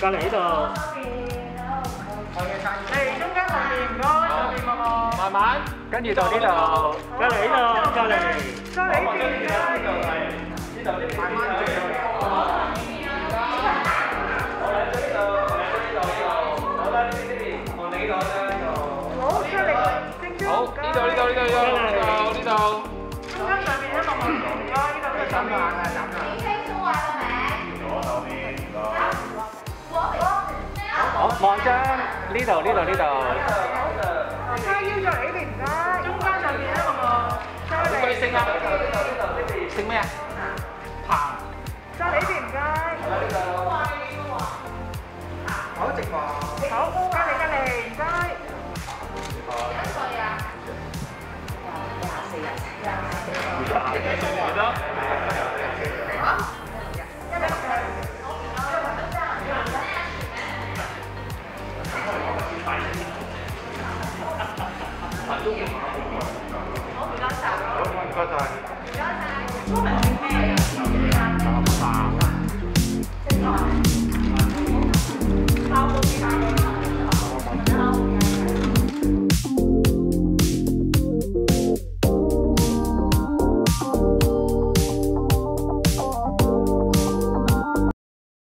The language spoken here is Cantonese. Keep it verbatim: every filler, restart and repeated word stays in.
隔離呢度。 嚟中間後面唔該，後面望望。 慢慢， 跟住到呢度，隔離呢度，隔離。 再嚟呢邊。 呢度呢邊慢慢轉。好嚟到呢度，嚟到呢度呢度。好啦，呢邊呢邊，望你呢度啦呢度。 好出力，正中。 好，呢度呢度呢度呢度呢度。 中間上面一望望，唔該，呢度都上面。 好，望張呢度呢度呢度。 叉腰再嚟呢邊唔該，中間上面一望望，再嚟。 佢姓啊？姓咩啊？彭。 再嚟呢邊唔該。 好直喎。 好，加